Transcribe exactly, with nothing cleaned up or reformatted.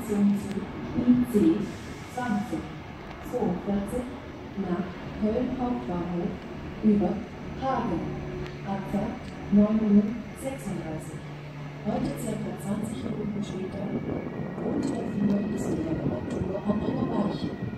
Personenzug I C zwanzig zweiundvierzig nach Köln Hauptbahnhof über Hagen. Abfahrt neun Uhr sechsunddreißig. Heute circa zwanzig Minuten später ruht der Flieger bis in der Reparatur an einer Weiche.